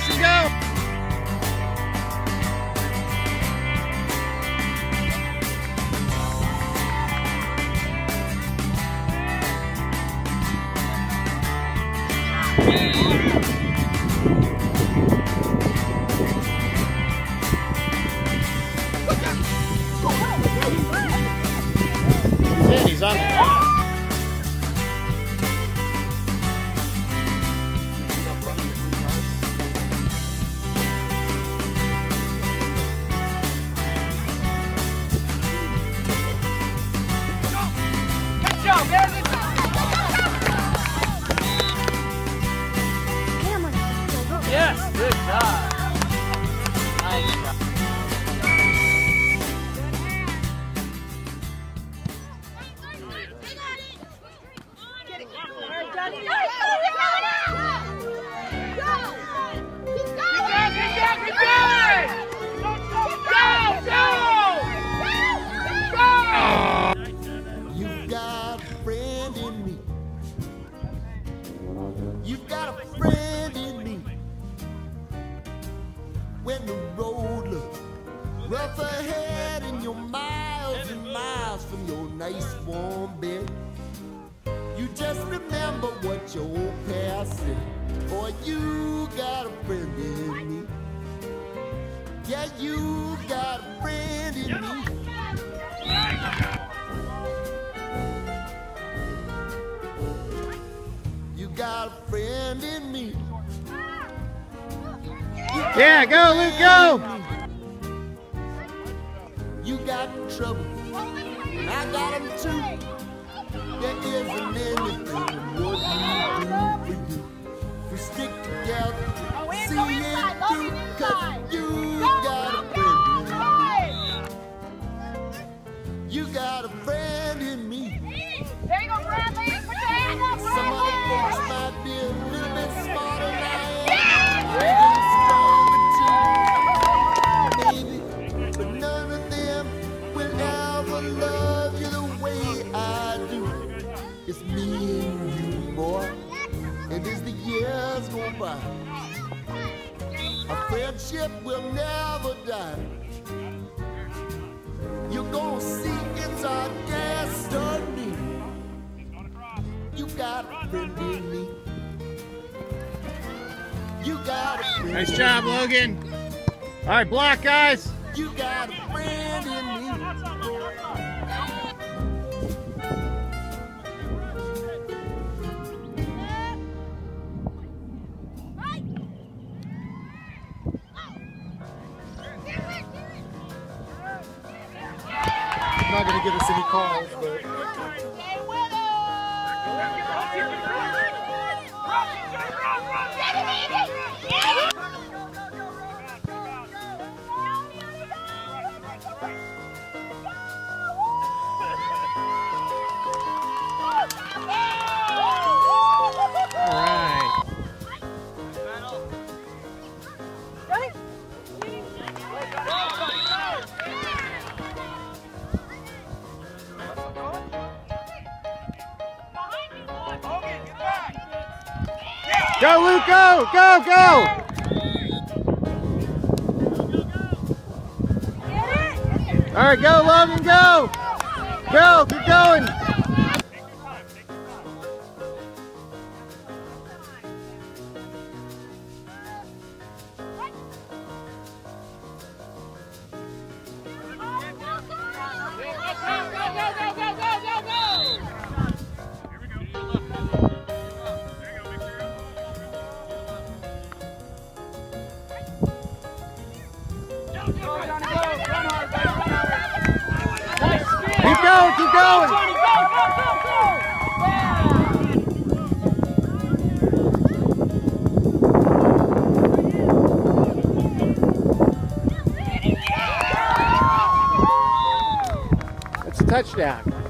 Mason, go! He's on it. Good job, man. Yes, good job. Nice job. You've got a friend in me. You've got a friend in me. When the road looks rough ahead and you're miles and miles from your nice warm bed, you just remember what your old past said. Boy, you got a friend in me. Yeah, you got a friend in me. You got a friend in me. Yeah, go, Luke, go! You got trouble, and I got them too. There isn't anything what you do for you. We stick together, see it through, 'cause you got a friend in me. You got a friend in me. There you go, Bradley. Put your hand up. Some other folks might be a little bit smarter than I am. Maybe, but none of them will ever love you the way I do. It's me and you, boy. And as the years go by, our friendship will never die. You're gonna see it's our destiny. You got a friend in me. You got a friend. Nice job, Logan. All right, block, guys. You got a friend in me. Not gonna give us any calls, but. Go, Luke, go, go, go! All right, go, Logan, go! Go, keep going! Keep going, keep going! It's a touchdown.